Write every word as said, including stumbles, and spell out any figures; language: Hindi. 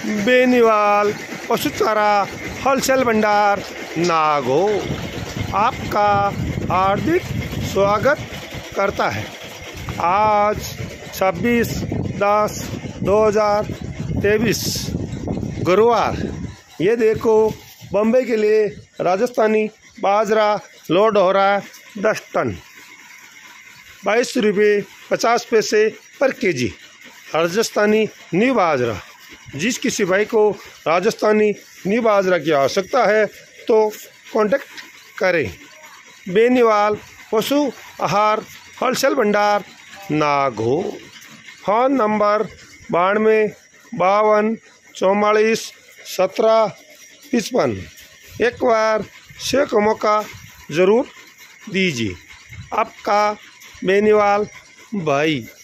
बेनीवाल पशु चारा होलसेल भंडार नागो आपका हार्दिक स्वागत करता है। आज छब्बीस दस दो हज़ार तेईस गुरुवार। ये देखो बम्बई के लिए राजस्थानी बाजरा लोड हो रहा है दस टन, बाईस रुपये पचास पैसे पर केजी। राजस्थानी न्यू बाजरा। जिस किसी भाई को राजस्थानी न्यू बाजरा की आवश्यकता है तो कांटेक्ट करें। बेनीवाल पशु आहार होलसेल भंडार नागो। फ़ोन नंबर बानवे बावन चौवालीस सत्रह पचपन। एक बार से को मौका ज़रूर दीजिए। आपका बेनीवाल भाई।